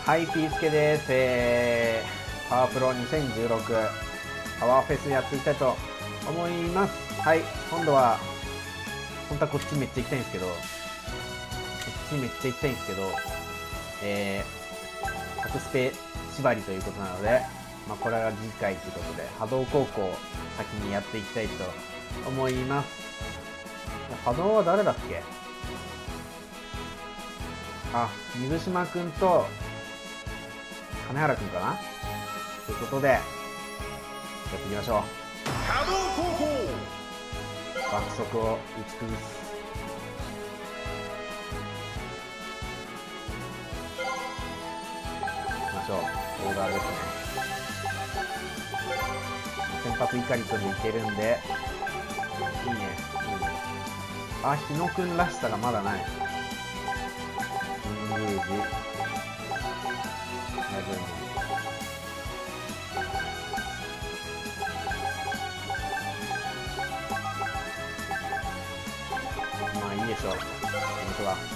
はい、ピースケです。パワープロ2016パワーフェスやっていきたいと思います。はい、今度は本当はこっちめっちゃ行きたいんですけど、格スペ縛りということなので、これは次回ということで波動高校を先にやっていきたいと思います。波動は誰だっけ？水島くんと金原くんかなということでやっていきましょう。 波動高校爆速を打ち崩す。いきましょう。オーダーですね。先発イカリトでいけるんでいいね。日野くんらしさがまだない。インゲージいいでしょう。本当は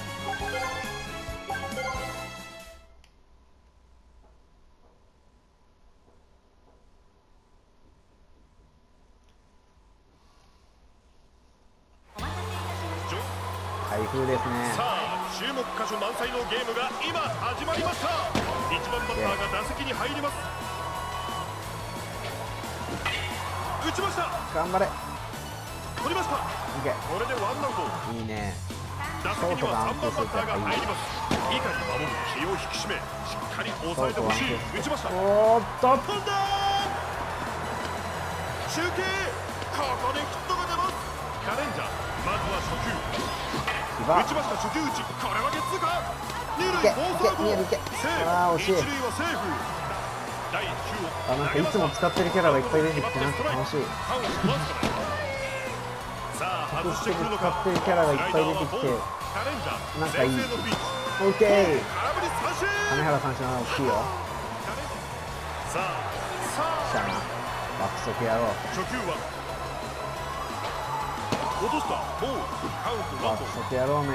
台風ですね。 さあ注目箇所満載のゲームが今始まりました。1番バッターが打席に入ります。打ちました。 頑張れ。 取りました。これでワンアウト。 いいね。 打席には3番バッターが入ります。いかに守る気を引き締めしっかり抑えてほしい。打ちました。 おーっと飛んだ中継。ここでヒットが出ます。カレンジャーまずは初球打ちました。初球打ち。これはゲッツーか。二塁フォースアウト。セーフ。一塁はセーフ。第1球をなんかいつも使ってるキャラがいっぱい出てきてなんか楽しい。 さあ外してくるのか。 使ってるキャラがいっぱい出てきてなんかいい。オッケー。金原三振は大きいよ。 さあ来たな。爆速やろう。 初球は落とした。ボールカウントワンボール。 爆速やろうね。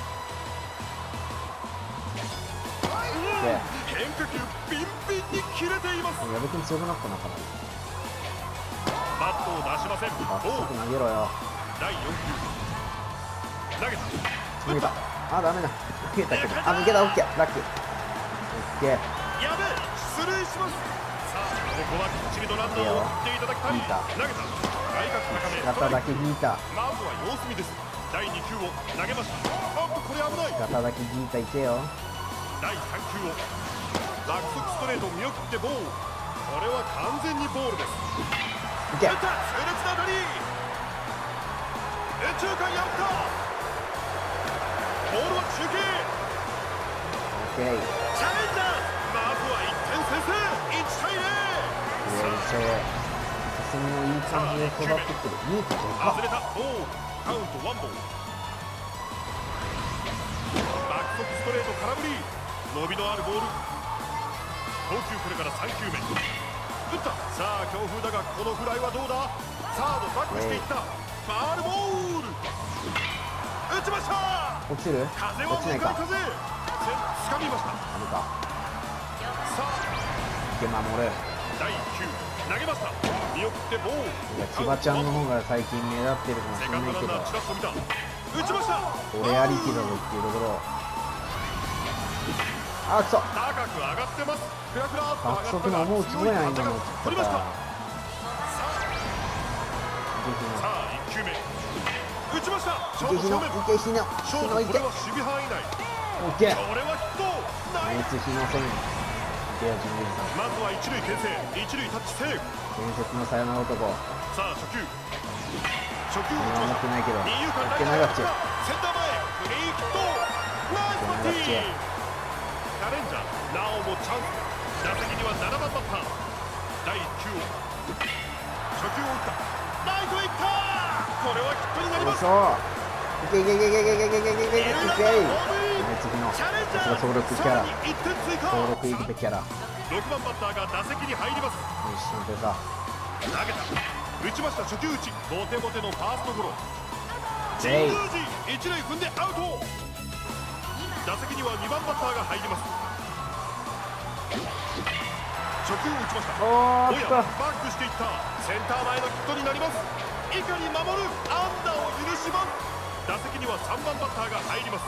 変化球ビンビンに切れています。 矢部君強くなったなかなり。 バットを出しません。 爆速投げろよ。 第4球投げた。 投げた。ダメだ。投げたけど抜けた。オッケー。ラッキー。オッケー。 やべえ失礼します。さあここはきっちりとランナーを送っていただきたい。投げた。外角高め。 肩だけ引いた。 まずは様子見です。第2球を投げました。これ危ない。 肩だけ引いた。いけよ。 第3球を落速ストレート見送ってボール。これは完全にボールです。 いけ。 打った。痛烈な当たり。右中間やった。ボールは中継。 オッケー。 チャレンジャーまずは1点先制。1対0。 進みのいい感じで育ってくる。いいかどうか。 外れた。ボールカウントワンボール。バックストレート空振り。伸びのあるボール。投球これから3球目。打った。さあ強風だがこのフライはどうだ。サードバックしていった。ファールボール。打ちました。 落ちる？ 風は向かい風。掴みました。 ダメか。 さあいけ守る。 第1球投げました。見送ってボール。 千葉ちゃんの方が最近目立ってるかもしセれないけど、 カンドランナーチラッと見た。打ちました。 俺ありきだぞっていうところ。くそ。 高く上がってます。フラフラっと爆速の思うつぼやん今の。 取りました。さああ1球目打ちました。ショート正面。 いけ日野。 ショートこれは守備範囲内。 オッケー。 これはヒット。ナイス。 日野戦。いけよ神宮寺さん。 まずは一塁牽制。一塁タッチセーフ。 伝説のサヨナラ男。 さあ初球打ち俺ました。 は持ってないけど。 二遊間オッケー長っち。 センター前フリーヒット。ナイスバッティング。チャレンジャーなおもチャンス。打席には7番バッター。第1球を初球を打った。ライトへ行った。これはヒットになります。 いけいけいけいけいけいけいけいけいけいけいけ。次のさすが総力キャラ。総力生きたキャラ。 6番バッターが打席に入ります。 よし安定さ。 投げた。打ちました。初球打ち。ボテボテのファーストゴロ。神宮寺一塁踏んでアウト。打席には2番バッターが入ります。 初球を打ちました。 おーっと、 おやバックしていった。センター前のヒットになります。いかに守る。安打を許します。打席には3番バッターが入ります。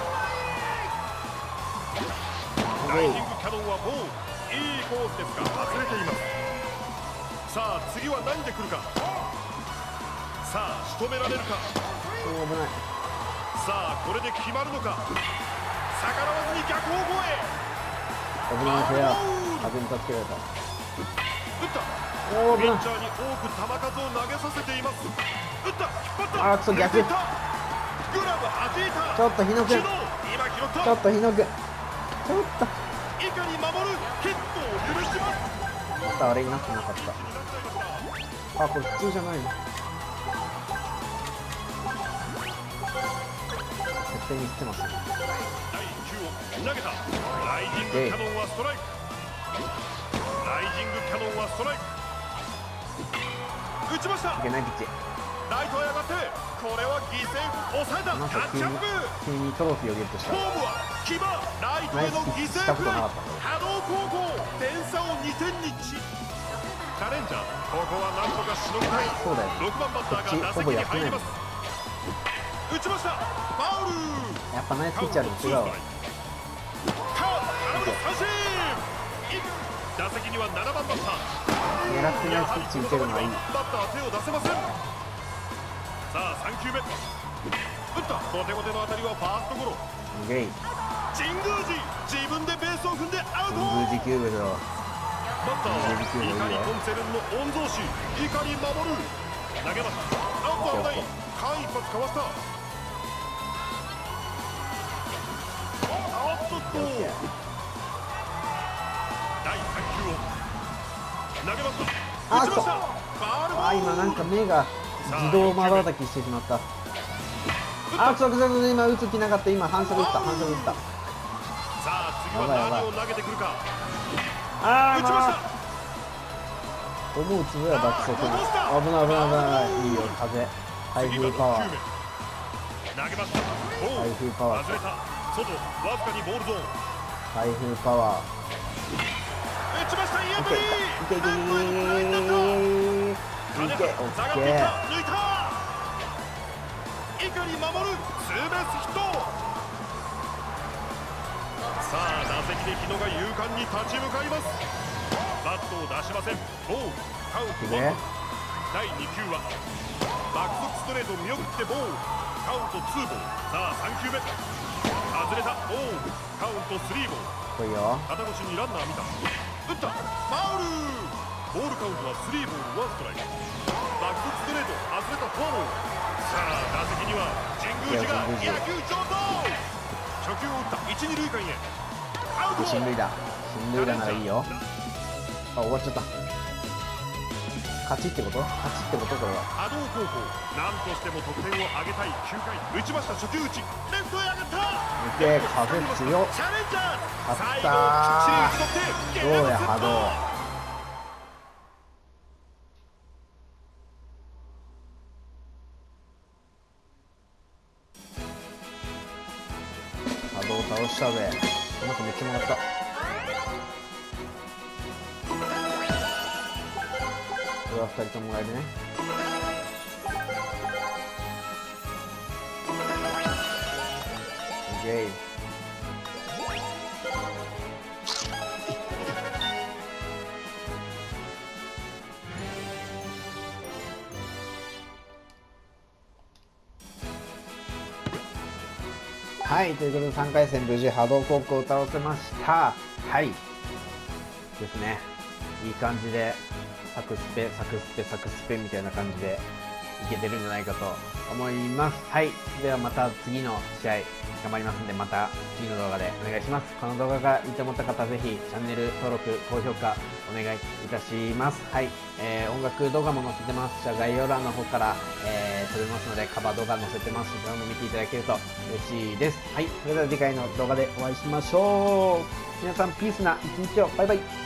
ライジングキャノンはボール。いいコースですが外れています。さあ次は何で来るか。さあ仕留められるか。 危ない。 さあこれで決まるのか。逆らわずに逆方向へ。 危ないフェア。風に助けられた。 打った。 おー危ない。 ピッチャーに多く球数を投げさせています。打った。引っ張った。 あーくそ逆。 グラブ弾いた。 ちょっと日野くん。 今拾った。 ちょっと日野くん。ちょっと。 いかに守る。ヒットを許します。 またあれになってなかった。あ、これ普通じゃないの。絶対に知ってます。 第1球を投げた。ライジングキャノンはストライク。ライジングキャノンはストライク。打ちました。 いけないピッチ。 ライトへ上がって、これは犠牲フ抑えた。 なんかタッチアップ。 急にトロフィーをゲットした。 ホームはキバライトへの犠牲フライ。波動高校点差を2点にチャレンジャー。ここはなんとかしのぎたい。 そうだよ。 6番バッターが打席に入ります。打ちました。ファウル。 やっぱナイスピッチャーで違うわ。 空振り三振。打席には7番バッター。 狙ってないピッチ打てるのはいい。 バッター手を出せません。さあ3球目。打ったボテボテの当たりはファーストゴロ。 ゲイ神宮寺自分でベースを踏んでアウト。 神宮寺キューブだろ。 バッターはイカリコンセルンの御曹司イカリ守る。投げます。アウトはない。間一髪かわした。おっとっと。第3球を投げました。打ちました。ファウルボール。 今なんか目が自動まばたきしてしまった。あ、くそくそくそ、今打つ気なかった。今反則打った。反則打った。 さあ次は何を投げてくるか。 あー、 打ちました。 思うつぼや爆速。危ない危ない危ない。いいよ風。台風パワー。 投げました。 台風パワー。 外れた。外わずかにボールゾーン。 台風パワー。 打ちました。いい当たり。 いけいけいけいけいけいけ。オッケー。 抜いた。いかに守る。ツーベースヒット。さあ打席で日野が勇敢に立ち向かいます。バットを出しません。ボールカウント1。第2球は爆速ストレート見送ってボールカウント2ボール。さあ3球目外れた。ボールカウント3ボール。 来いよ。 肩越しにランナー見た。打った。ファウル。ボールカウントは3ボール1ストライク。バックストレート外れたフォール。さあ打席には神宮寺が野球上等。初球を打った一二塁間へ。アウト。 進塁打。進塁打ならいいよ。あ、終わっちゃった。勝ちってこと？勝ちってことこれは。 波動高校何としても得点を挙げたい9回。打ちました。初球打ちレフトへ上がった。 見て風強っ。 チャレンジャー。 勝ったー。どうや波動。波動倒したぜ。うまくめっちゃ曲がった。これは2人ともらえるね。オッケー。はい、ということで3回戦無事波動高校を倒せました。はいですね。いい感じでサクスペサクスペサクスペみたいな感じでいけてるんじゃないかと思います。はい、ではまた次の試合頑張りますので、また次の動画でお願いします。この動画がいいと思った方はぜひチャンネル登録高評価お願いいたします。はい、音楽動画も載せてます。じゃあ概要欄の方から、飛べますのでカバー動画載せてます。そちらも見ていただけると嬉しいです。はい、それでは次回の動画でお会いしましょう。皆さんピースな一日を。バイバイ。